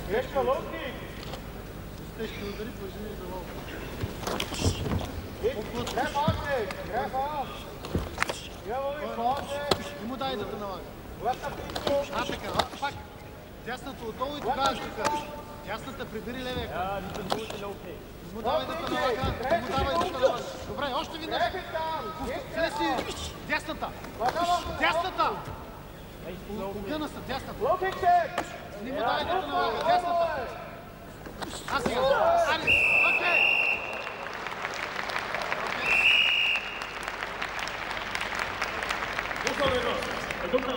Грешка, лоуки! Тежки удари, поживи за лоуки. Греб Асе! Греб Ас! Не му дай да те налага. А, така, пак. Дясната отдолу и тогава тук. Дясната прибери левия крак. Не му давай да те налага. Не му давай да те налага. Добре, още веднъж. Влеси дясната. Дясната. Огъна са, дясната. Не му давай да те налага. Дясната. А сега. Али. Окей. До